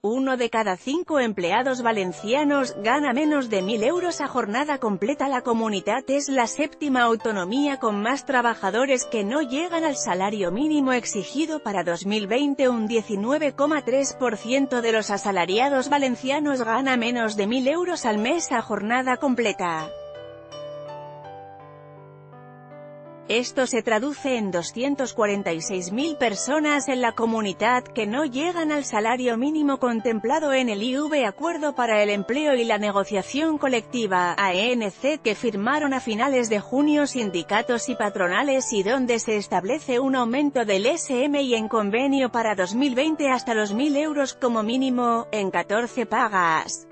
1 de cada 5 empleados valencianos gana menos de 1.000 euros a jornada completa. La Comunitat es la séptima autonomía con más trabajadores que no llegan al salario mínimo exigido para 2020. Un 19,3% de los asalariados valencianos gana menos de 1.000 euros al mes a jornada completa. Esto se traduce en 246.000 personas en la Comunitat que no llegan al salario mínimo contemplado en el IV Acuerdo para el Empleo y la Negociación Colectiva, AENC, que firmaron a finales de junio sindicatos y patronales y donde se establece un aumento del SMI en convenio para 2020 hasta los 1.000 euros como mínimo, en 14 pagas.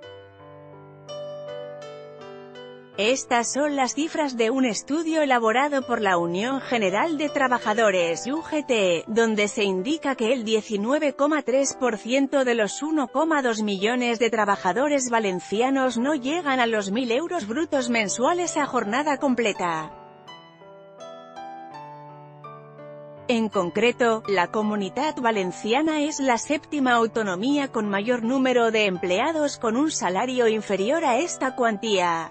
Estas son las cifras de un estudio elaborado por la Unión General de Trabajadores, UGT, donde se indica que el 19,3% de los 1,2 millones de trabajadores valencianos no llegan a los 1.000 euros brutos mensuales a jornada completa. En concreto, la Comunitat Valenciana es la séptima autonomía con mayor número de empleados con un salario inferior a esta cuantía.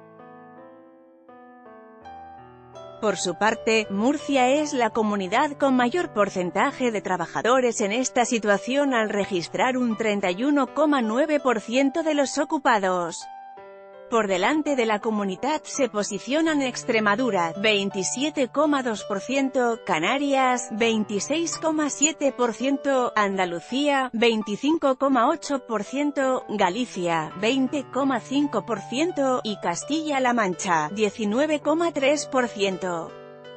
Por su parte, Murcia es la comunidad con mayor porcentaje de trabajadores en esta situación al registrar un 31,9% de los ocupados. Por delante de la Comunitat se posicionan Extremadura, 27,2%, Canarias, 26,7%, Andalucía, 25,8%, Galicia, 20,5% y Castilla-La Mancha, 19,3%.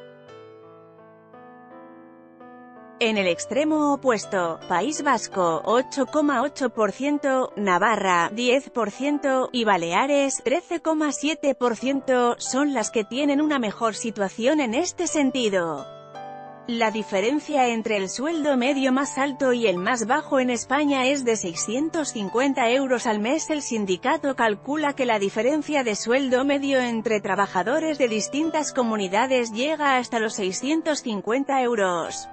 En el extremo opuesto, País Vasco, 8,8%, Navarra, 10% y Baleares, 13,7%, son las que tienen una mejor situación en este sentido. La diferencia entre el sueldo medio más alto y el más bajo en España es de 650 euros al mes. El sindicato calcula que la diferencia de sueldo medio entre trabajadores de distintas comunidades llega hasta los 650 euros.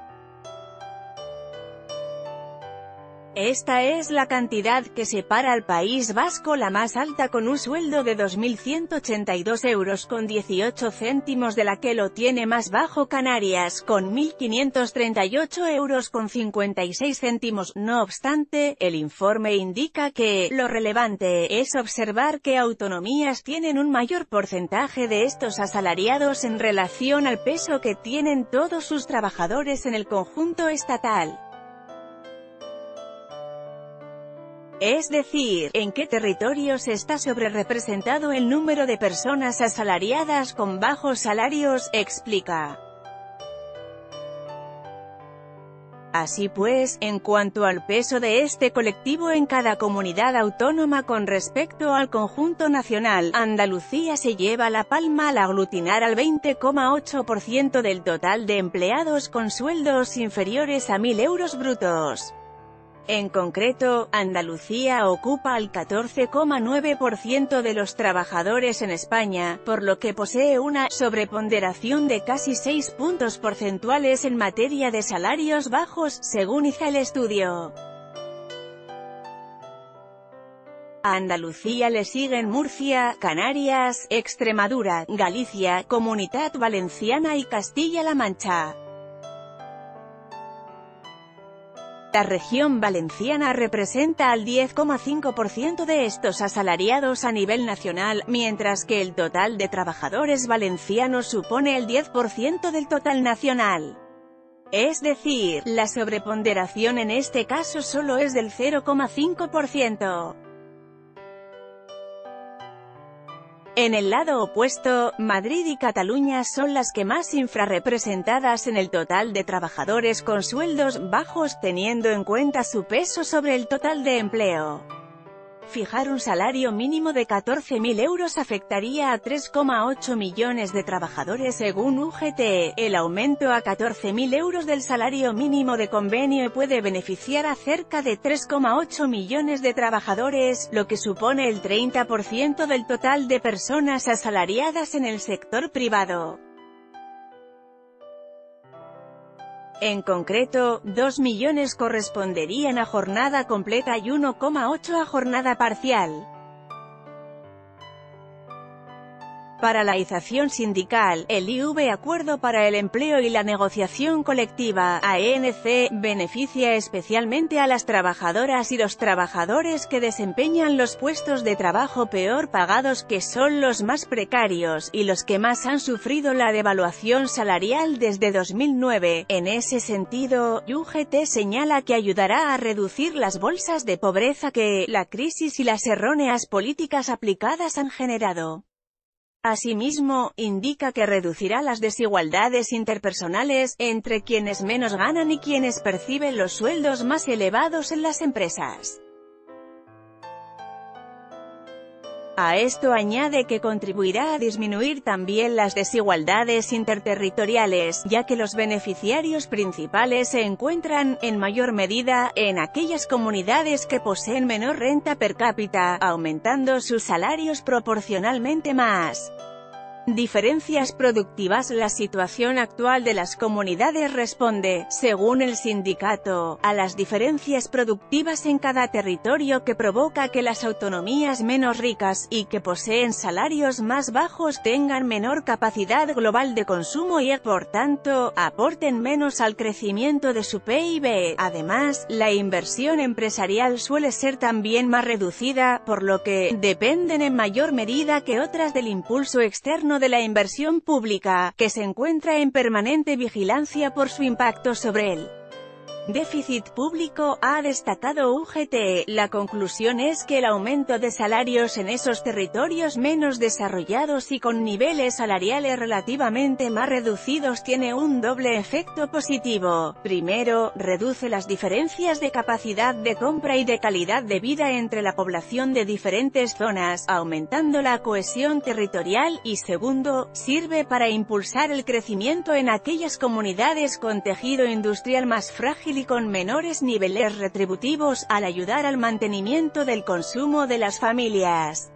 Esta es la cantidad que separa al País Vasco, la más alta con un sueldo de 2.182 euros con 18 céntimos, de la que lo tiene más bajo Canarias, con 1.538 euros con 56 céntimos. No obstante, el informe indica que lo relevante es observar que autonomías tienen un mayor porcentaje de estos asalariados en relación al peso que tienen todos sus trabajadores en el conjunto estatal. Es decir, en qué territorios está sobrerepresentado el número de personas asalariadas con bajos salarios, explica. Así pues, en cuanto al peso de este colectivo en cada comunidad autónoma con respecto al conjunto nacional, Andalucía se lleva la palma al aglutinar al 20,8% del total de empleados con sueldos inferiores a 1.000 euros brutos. En concreto, Andalucía ocupa el 14,9% de los trabajadores en España, por lo que posee una sobreponderación de casi 6 puntos porcentuales en materia de salarios bajos, según hizo el estudio. A Andalucía le siguen Murcia, Canarias, Extremadura, Galicia, Comunitat Valenciana y Castilla-La Mancha. La región valenciana representa al 10,5% de estos asalariados a nivel nacional, mientras que el total de trabajadores valencianos supone el 10% del total nacional. Es decir, la sobreponderación en este caso solo es del 0,5%. En el lado opuesto, Madrid y Cataluña son las que más infrarrepresentadas en el total de trabajadores con sueldos bajos, teniendo en cuenta su peso sobre el total de empleo. Fijar un salario mínimo de 14.000 euros afectaría a 3,8 millones de trabajadores según UGT. El aumento a 14.000 euros del salario mínimo de convenio puede beneficiar a cerca de 3,8 millones de trabajadores, lo que supone el 30% del total de personas asalariadas en el sector privado. En concreto, 2 millones corresponderían a jornada completa y 1,8 a jornada parcial. Paralización sindical. El IV Acuerdo para el Empleo y la Negociación Colectiva, ANC, beneficia especialmente a las trabajadoras y los trabajadores que desempeñan los puestos de trabajo peor pagados, que son los más precarios, y los que más han sufrido la devaluación salarial desde 2009. En ese sentido, UGT señala que ayudará a reducir las bolsas de pobreza que la crisis y las erróneas políticas aplicadas han generado. Asimismo, indica que reducirá las desigualdades interpersonales entre quienes menos ganan y quienes perciben los sueldos más elevados en las empresas. A esto añade que contribuirá a disminuir también las desigualdades interterritoriales, ya que los beneficiarios principales se encuentran, en mayor medida, en aquellas comunidades que poseen menor renta per cápita, aumentando sus salarios proporcionalmente más. Diferencias productivas. La situación actual de las comunidades responde, según el sindicato, a las diferencias productivas en cada territorio, que provoca que las autonomías menos ricas, y que poseen salarios más bajos, tengan menor capacidad global de consumo y, por tanto, aporten menos al crecimiento de su PIB. Además, la inversión empresarial suele ser también más reducida, por lo que dependen en mayor medida que otras del impulso externo de la inversión pública, que se encuentra en permanente vigilancia por su impacto sobre el déficit público, ha destacado UGT. La conclusión es que el aumento de salarios en esos territorios menos desarrollados y con niveles salariales relativamente más reducidos tiene un doble efecto positivo. Primero, reduce las diferencias de capacidad de compra y de calidad de vida entre la población de diferentes zonas, aumentando la cohesión territorial, y segundo, sirve para impulsar el crecimiento en aquellas comunidades con tejido industrial más frágil y con menores niveles retributivos, al ayudar al mantenimiento del consumo de las familias.